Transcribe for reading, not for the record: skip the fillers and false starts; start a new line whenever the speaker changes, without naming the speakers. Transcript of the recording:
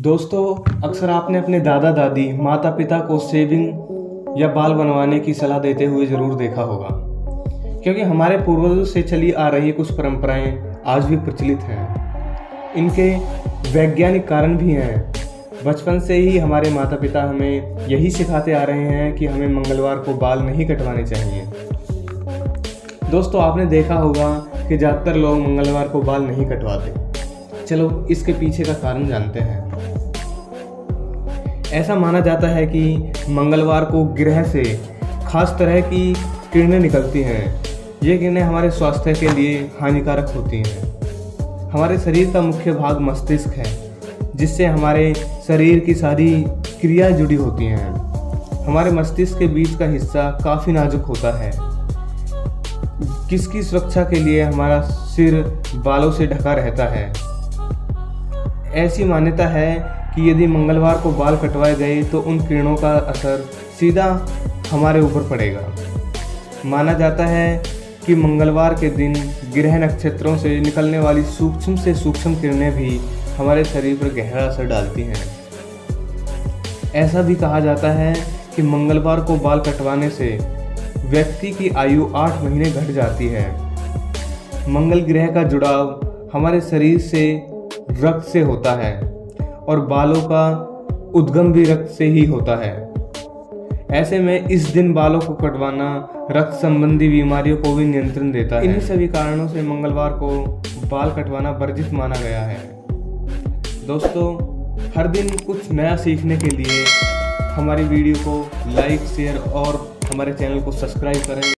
दोस्तों, अक्सर आपने अपने दादा दादी माता पिता को शेविंग या बाल बनवाने की सलाह देते हुए ज़रूर देखा होगा, क्योंकि हमारे पूर्वजों से चली आ रही कुछ परंपराएं आज भी प्रचलित हैं। इनके वैज्ञानिक कारण भी हैं। बचपन से ही हमारे माता पिता हमें यही सिखाते आ रहे हैं कि हमें मंगलवार को बाल नहीं कटवाने चाहिए। दोस्तों, आपने देखा होगा कि ज़्यादातर लोग मंगलवार को बाल नहीं कटवाते। चलो इसके पीछे का कारण जानते हैं। ऐसा माना जाता है कि मंगलवार को ग्रह से खास तरह की किरणें निकलती हैं। ये किरणें हमारे स्वास्थ्य के लिए हानिकारक होती हैं। हमारे शरीर का मुख्य भाग मस्तिष्क है, जिससे हमारे शरीर की सारी क्रियाएं जुड़ी होती हैं। हमारे मस्तिष्क के बीच का हिस्सा काफ़ी नाजुक होता है। किसकी सुरक्षा के लिए हमारा सिर बालों से ढका रहता है। ऐसी मान्यता है कि यदि मंगलवार को बाल कटवाए गए तो उन किरणों का असर सीधा हमारे ऊपर पड़ेगा। माना जाता है कि मंगलवार के दिन ग्रह नक्षत्रों से निकलने वाली सूक्ष्म से सूक्ष्म किरणें भी हमारे शरीर पर गहरा असर डालती हैं। ऐसा भी कहा जाता है कि मंगलवार को बाल कटवाने से व्यक्ति की आयु 8 महीने घट जाती है। मंगल ग्रह का जुड़ाव हमारे शरीर से रक्त से होता है और बालों का उद्गम भी रक्त से ही होता है। ऐसे में इस दिन बालों को कटवाना रक्त संबंधी बीमारियों को भी नियंत्रण देता है। इन्हीं सभी कारणों से मंगलवार को बाल कटवाना वर्जित माना गया है। दोस्तों, हर दिन कुछ नया सीखने के लिए हमारी वीडियो को लाइक, शेयर और हमारे चैनल को सब्सक्राइब करें।